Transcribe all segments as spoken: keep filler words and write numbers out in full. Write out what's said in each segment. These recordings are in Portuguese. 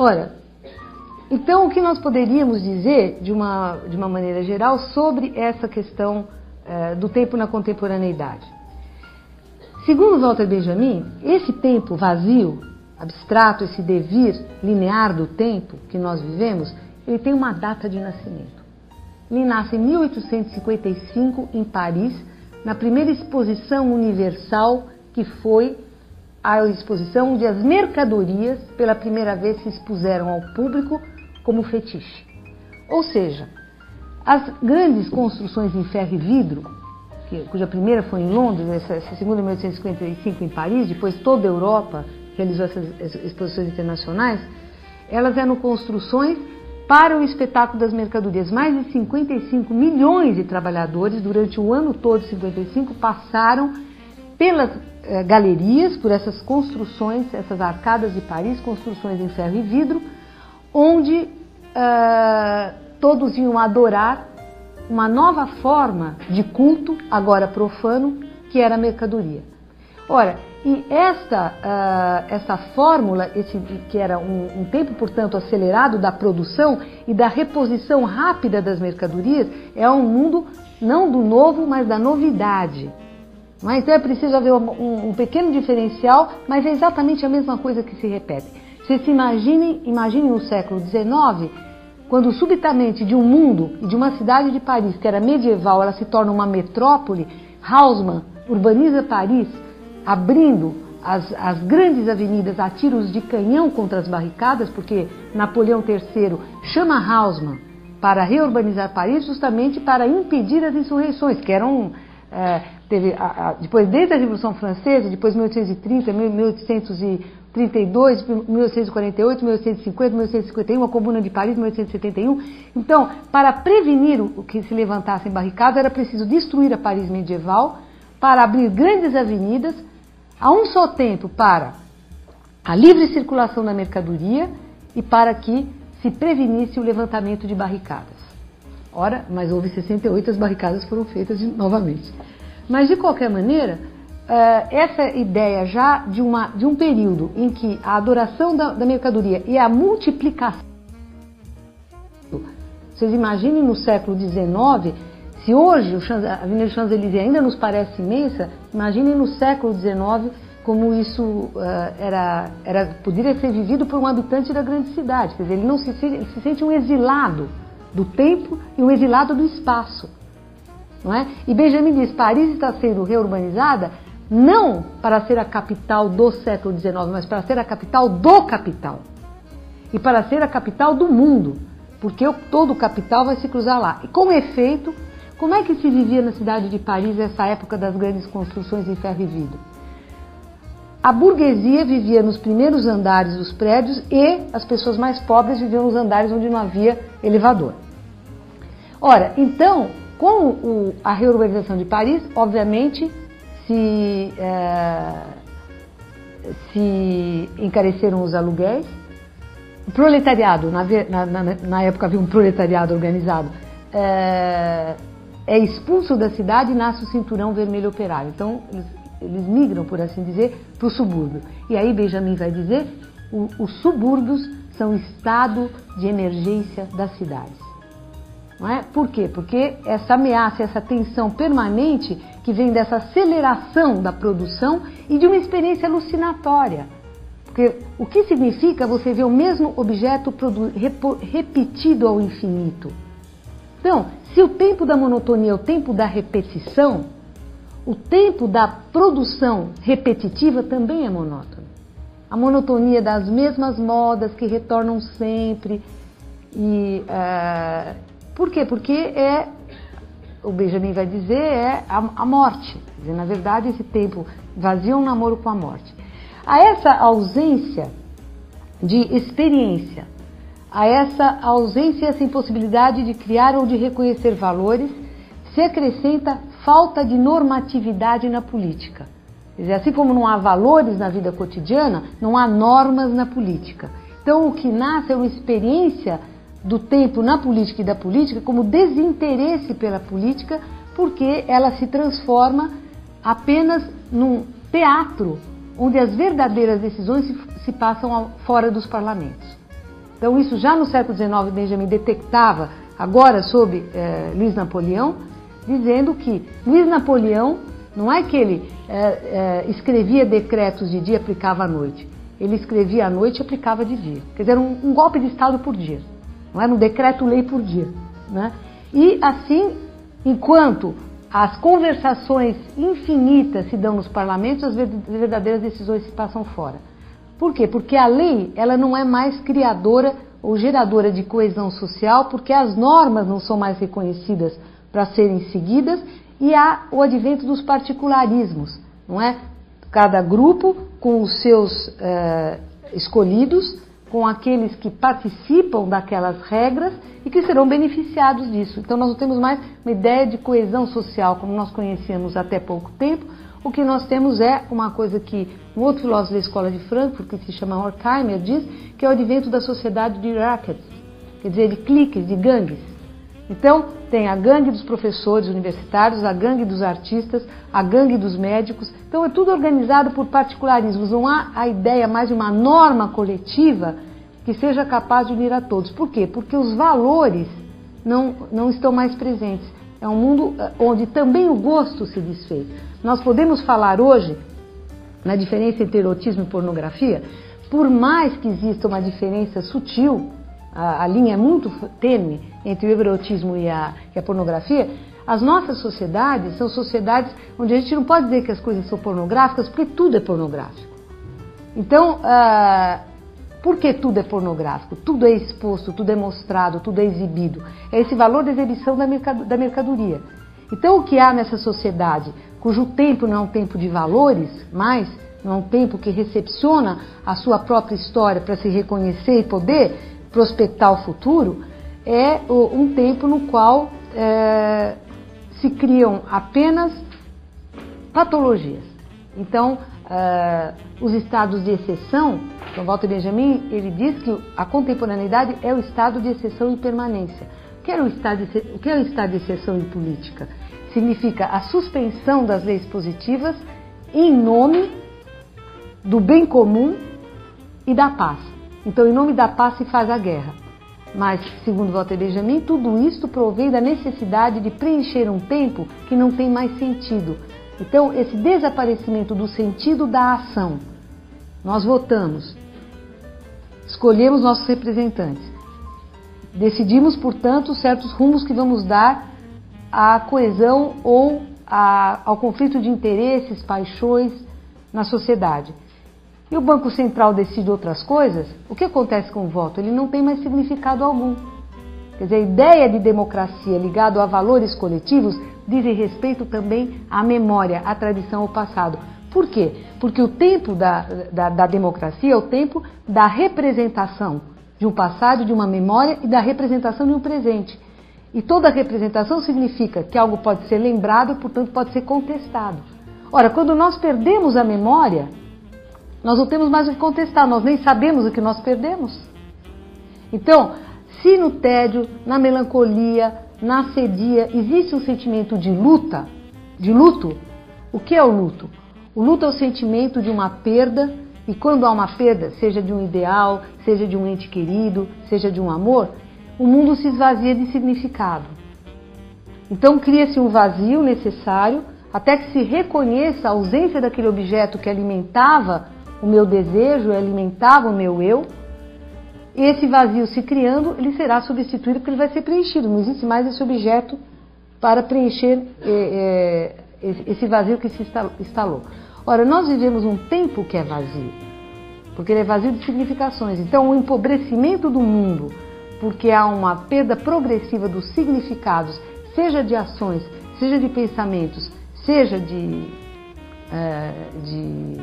Ora, então o que nós poderíamos dizer, de uma, de uma maneira geral, sobre essa questão eh, do tempo na contemporaneidade? Segundo Walter Benjamin, esse tempo vazio, abstrato, esse devir linear do tempo que nós vivemos, ele tem uma data de nascimento. Ele nasce em mil oitocentos e cinquenta e cinco, em Paris, na primeira exposição universal, que foi a exposição onde as mercadorias, pela primeira vez, se expuseram ao público como fetiche. Ou seja, as grandes construções em ferro e vidro, que, cuja primeira foi em Londres, essa, essa segunda em mil oitocentos e cinquenta e cinco em Paris, depois toda a Europa realizou essas exposições internacionais, elas eram construções para o espetáculo das mercadorias. Mais de cinquenta e cinco milhões de trabalhadores, durante o ano todo de cinquenta e cinco, passaram pelas eh, galerias, por essas construções, essas arcadas de Paris, construções em ferro e vidro, onde eh, todos iam adorar uma nova forma de culto, agora profano, que era a mercadoria. Ora, e esta, uh, essa fórmula, esse, que era um, um tempo, portanto, acelerado da produção e da reposição rápida das mercadorias, é um mundo não do novo, mas da novidade. Mas, então é preciso haver um, um pequeno diferencial, mas é exatamente a mesma coisa que se repete. Vocês se imaginem, imaginem o século dezenove, quando subitamente de um mundo e de uma cidade de Paris, que era medieval, ela se torna uma metrópole. Haussmann urbaniza Paris, abrindo as, as grandes avenidas a tiros de canhão contra as barricadas, porque Napoleão terceiro chama Haussmann para reurbanizar Paris justamente para impedir as insurreições, que eram, é, teve, a, a, depois desde a Revolução Francesa, depois mil oitocentos e trinta, mil oitocentos e trinta e dois, mil oitocentos e quarenta e oito, mil oitocentos e cinquenta, mil oitocentos e cinquenta e um, a Comuna de Paris, mil oitocentos e setenta e um. Então, para prevenir o que se levantassem barricadas, era preciso destruir a Paris medieval, para abrir grandes avenidas, a um só tempo para a livre circulação da mercadoria e para que se prevenisse o levantamento de barricadas. Ora, mas houve sessenta e oito, as barricadas foram feitas de, novamente. Mas, de qualquer maneira, essa ideia já de, uma, de um período em que a adoração da, da mercadoria e a multiplicação... Vocês imaginem no século dezenove... Se hoje a Avenida Champs-Élysées ainda nos parece imensa, imaginem no século dezenove como isso uh, era, era, poderia ser vivido por um habitante da grande cidade. Quer dizer, ele, não se, ele se sente um exilado do tempo e um exilado do espaço. Não é? E Benjamin diz, Paris está sendo reurbanizada não para ser a capital do século dezenove, mas para ser a capital do capital. E para ser a capital do mundo, porque todo o capital vai se cruzar lá. E com efeito, como é que se vivia na cidade de Paris essa época das grandes construções em ferro e vidro? A burguesia vivia nos primeiros andares dos prédios e as pessoas mais pobres viviam nos andares onde não havia elevador. Ora, então, com o, a reurbanização de Paris, obviamente, se, é, se encareceram os aluguéis. O proletariado, na, na, na época havia um proletariado organizado, é, é expulso da cidade e nasce o cinturão vermelho operário. Então, eles, eles migram, por assim dizer, para o subúrbio. E aí Benjamin vai dizer, o, os subúrbios são o estado de emergência das cidades. Não é? Por quê? Porque essa ameaça, essa tensão permanente que vem dessa aceleração da produção e de uma experiência alucinatória. Porque o que significa você ver o mesmo objeto repetido ao infinito? Então, se o tempo da monotonia é o tempo da repetição, o tempo da produção repetitiva também é monótono. A monotonia das mesmas modas que retornam sempre. E, uh, por quê? Porque é, o Benjamin vai dizer, é a, a morte. Quer dizer, na verdade, esse tempo vazio é um namoro com a morte. A essa ausência de experiência, a essa ausência e essa impossibilidade de criar ou de reconhecer valores, se acrescenta falta de normatividade na política. Quer dizer, assim como não há valores na vida cotidiana, não há normas na política. Então, o que nasce é uma experiência do tempo na política e da política como desinteresse pela política, porque ela se transforma apenas num teatro onde as verdadeiras decisões se, se passam ao, fora dos parlamentos. Então isso já no século dezenove Benjamin detectava, agora sob eh, Luiz Napoleão, dizendo que Luiz Napoleão não é que ele eh, eh, escrevia decretos de dia e aplicava à noite, ele escrevia à noite e aplicava de dia, quer dizer, um, um golpe de Estado por dia, não era um decreto-lei por dia, né? E assim, enquanto as conversações infinitas se dão nos parlamentos, as verdadeiras decisões se passam fora. Por quê? Porque a lei ela não é mais criadora ou geradora de coesão social, porque as normas não são mais reconhecidas para serem seguidas e há o advento dos particularismos, não é? Cada grupo com os seus eh, escolhidos, com aqueles que participam daquelas regras e que serão beneficiados disso. Então nós não temos mais uma ideia de coesão social como nós conhecíamos até pouco tempo. O que nós temos é uma coisa que um outro filósofo da escola de Frankfurt, que se chama Horkheimer, diz que é o advento da sociedade de rackets, quer dizer, de cliques, de gangues. Então tem a gangue dos professores universitários, a gangue dos artistas, a gangue dos médicos. Então é tudo organizado por particularismos. Não há a ideia mais de uma norma coletiva que seja capaz de unir a todos. Por quê? Porque os valores não, não estão mais presentes. É um mundo onde também o gosto se desfez. Nós podemos falar hoje na diferença entre erotismo e pornografia, por mais que exista uma diferença sutil, a, a linha é muito tênue entre o erotismo e a, e a pornografia, as nossas sociedades são sociedades onde a gente não pode dizer que as coisas são pornográficas, porque tudo é pornográfico. Então, uh, por que tudo é pornográfico? Tudo é exposto, tudo é mostrado, tudo é exibido. É esse valor da exibição da, mercado, da mercadoria. Então, o que há nessa sociedade, cujo tempo não é um tempo de valores, mais, não é um tempo que recepciona a sua própria história para se reconhecer e poder prospectar o futuro, é um tempo no qual é, se criam apenas patologias. Então, é, os estados de exceção, então Walter Benjamin, ele diz que a contemporaneidade é o estado de exceção e permanência. O que é o estado de, o que é o estado de exceção em política? Significa a suspensão das leis positivas em nome do bem comum e da paz. Então, em nome da paz se faz a guerra. Mas, segundo Walter Benjamin, tudo isto provém da necessidade de preencher um tempo que não tem mais sentido. Então, esse desaparecimento do sentido da ação. Nós votamos, escolhemos nossos representantes, decidimos, portanto, certos rumos que vamos dar à coesão ou a, ao conflito de interesses, paixões na sociedade. E o Banco Central decide outras coisas, o que acontece com o voto? Ele não tem mais significado algum. Quer dizer, a ideia de democracia ligada a valores coletivos diz respeito também à memória, à tradição, ao passado. Por quê? Porque o tempo da, da, da democracia é o tempo da representação de um passado, de uma memória e da representação de um presente. E toda representação significa que algo pode ser lembrado, portanto pode ser contestado. Ora, quando nós perdemos a memória, nós não temos mais o que contestar, nós nem sabemos o que nós perdemos. Então, se no tédio, na melancolia, na sedia, existe um sentimento de luta, de luto, o que é o luto? O luto é o sentimento de uma perda, e quando há uma perda, seja de um ideal, seja de um ente querido, seja de um amor, o mundo se esvazia de significado. Então cria-se um vazio necessário até que se reconheça a ausência daquele objeto que alimentava o meu desejo, alimentava o meu eu. E esse vazio se criando, ele será substituído porque ele vai ser preenchido. Não existe mais esse objeto para preencher é, é, esse vazio que se instalou. Ora, nós vivemos um tempo que é vazio, porque ele é vazio de significações. Então, o empobrecimento do mundo, porque há uma perda progressiva dos significados, seja de ações, seja de pensamentos, seja de, é, de,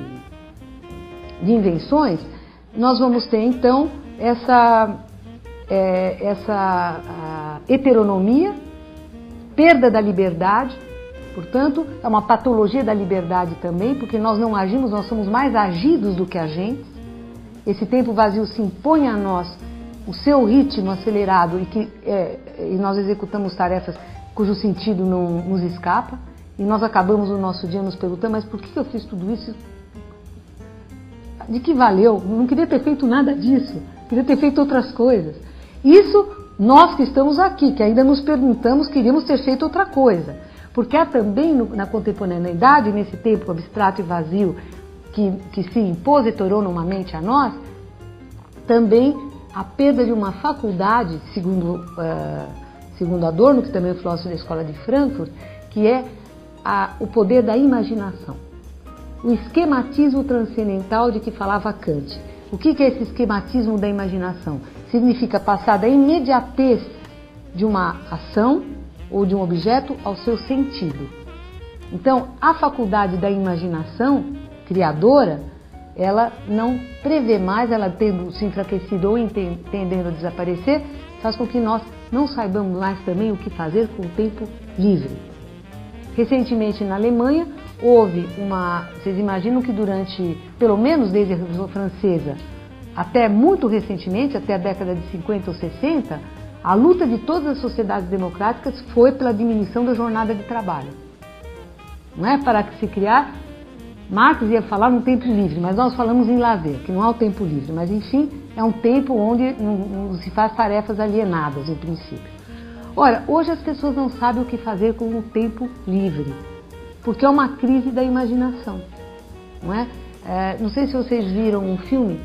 de invenções, nós vamos ter, então, essa, é, essa heteronomia, perda da liberdade. Portanto, é uma patologia da liberdade também, porque nós não agimos, nós somos mais agidos do que agentes. Esse tempo vazio se impõe a nós o seu ritmo acelerado e que é, e nós executamos tarefas cujo sentido não nos escapa. E nós acabamos o nosso dia nos perguntando, mas por que eu fiz tudo isso? De que valeu? Não queria ter feito nada disso. podia ter feito outras coisas. Isso nós que estamos aqui, que ainda nos perguntamos, queríamos ter feito outra coisa. Porque há também no, na contemporaneidade, nesse tempo abstrato e vazio que, que se impôs heteronomamente a nós, também a perda de uma faculdade, segundo, uh, segundo Adorno, que também é filósofo da Escola de Frankfurt, que é a, o poder da imaginação. O esquematismo transcendental de que falava Kant. O que, que é esse esquematismo da imaginação? Significa passar da imediatez de uma ação ou de um objeto ao seu sentido. Então, a faculdade da imaginação criadora, ela não prevê mais, ela tendo se enfraquecido ou tendendo a desaparecer, faz com que nós não saibamos mais também o que fazer com o tempo livre. Recentemente, na Alemanha, houve uma... Vocês imaginam que durante, pelo menos desde a Revolução Francesa, até muito recentemente, até a década de cinquenta ou sessenta, a luta de todas as sociedades democráticas foi pela diminuição da jornada de trabalho. Não é para que se criar... Marx ia falar no tempo livre, mas nós falamos em lazer, que não há o tempo livre, mas enfim, é um tempo onde não, não se faz tarefas alienadas, em princípio. Ora, hoje as pessoas não sabem o que fazer com o tempo livre, porque é uma crise da imaginação, não é? É, não sei se vocês viram um filme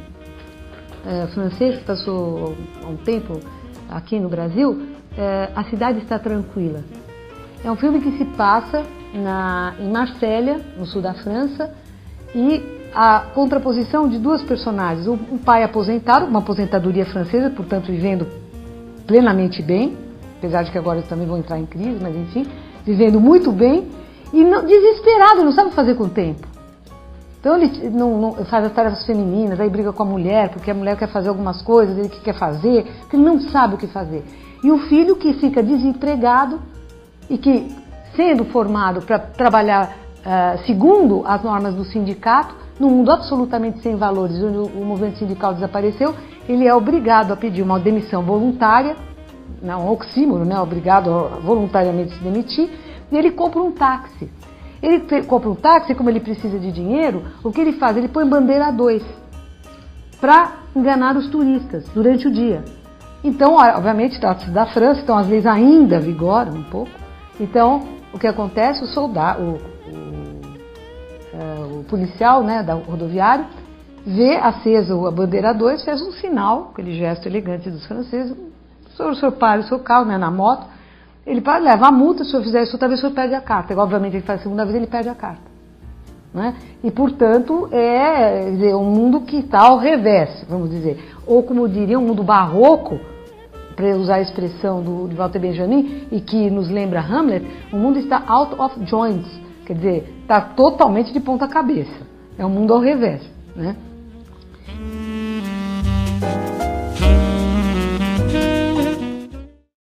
é, francês que passou há um tempo aqui no Brasil, é, A Cidade Está Tranquila. É um filme que se passa na, em Marselha, no sul da França, e a contraposição de duas personagens. Um, um pai aposentado, uma aposentadoria francesa, portanto vivendo plenamente bem, apesar de que agora eles também vão entrar em crise, mas enfim, vivendo muito bem, e não, desesperado, não sabe o que fazer com o tempo. Então ele não, não, faz as tarefas femininas, aí briga com a mulher, porque a mulher quer fazer algumas coisas, ele que quer fazer, porque ele não sabe o que fazer. E o filho que fica desempregado e que, sendo formado para trabalhar uh, segundo as normas do sindicato, num mundo absolutamente sem valores, onde o, o movimento sindical desapareceu, ele é obrigado a pedir uma demissão voluntária, não, um oxímoro, né, obrigado a voluntariamente se demitir, e ele compra um táxi. Ele compra um táxi, como ele precisa de dinheiro, o que ele faz? Ele põe bandeira dois para enganar os turistas durante o dia. Então, obviamente, trata-se da França, então as leis ainda vigoram um pouco. Então, o que acontece? O soldado, o, o, o policial, né, da rodoviário, vê acesa a bandeira dois, fez um sinal, aquele gesto elegante dos franceses, o senhor, o senhor para o seu carro, né, na moto, ele para, leva a multa, se o senhor fizer isso outra vez, o senhor perde a carta. Obviamente, ele faz a segunda vez, ele perde a carta. Né? E, portanto, é dizer, um mundo que está ao revés, vamos dizer. Ou, como diria, um mundo barroco, para usar a expressão do, de Walter Benjamin, e que nos lembra Hamlet, o mundo está out of joints, quer dizer, está totalmente de ponta cabeça. É um mundo ao revés. Né?